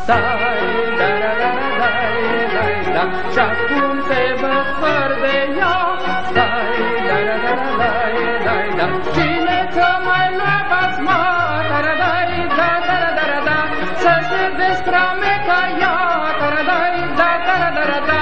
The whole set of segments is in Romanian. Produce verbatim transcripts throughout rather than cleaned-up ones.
dai, da, da, da, dai, dai, da, și acum te văd fără de ea, dai, da, da, da, dai, dai, da, cine ți-o mai lua basma, da, da, dai, da, da, da, da, da, să se descrame ca ea, da, da, dai, da, da, da, da, da.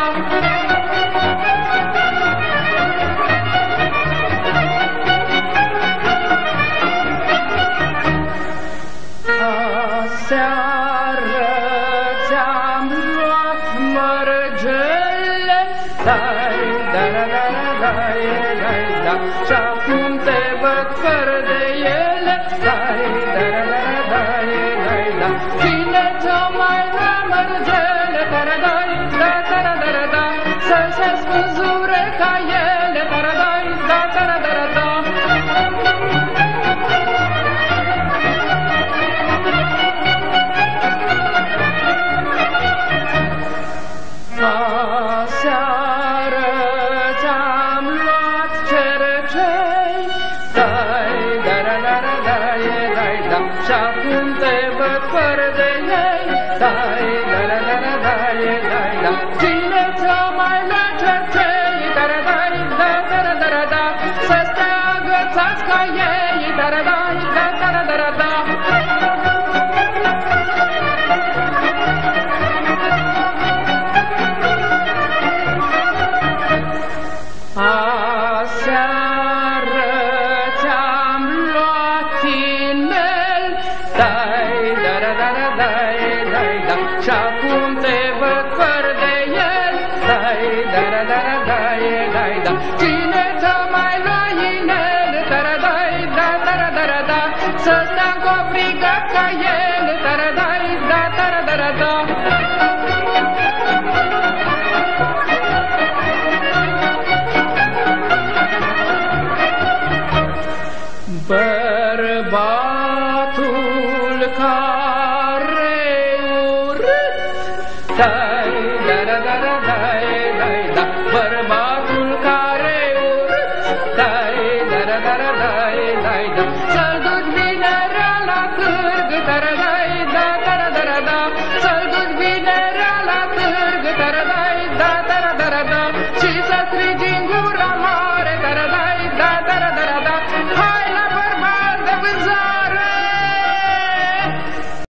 Aseară ți-am luat mărgele, dai, da, da, da, dai, dai, da, și acum te văd fără de ele, dai, da, da, da, dai, dai, da, cine ți-o mai lua mărgele, da, da, dai, da, da, da, da, da, să se spânzure ca ele, da, da, dai, da, da, da, da, da. Aseară ți-am luat cercei, dai, da, da, da, da, dai, dai, da, și acum te văd fără de ei, dai, da, da, da, da, dai, dai, da, cine ți-o mai lua cercei, da, da, dai, da, da, da, da, da, să stea agățați ca ei, da, da, dai, da, da, da, da, da. Aseară ți-am luat inel, dai, da, da, da, da, dai, dai, da, și acum te văd fără de el, dai, da, da, da, da, dai, dai, da, cine ți-o mai lua inel, da, da, dai, da, da, da, da, da, să stea încobrigat ca el, da, da, dai, da, da, da, da, da.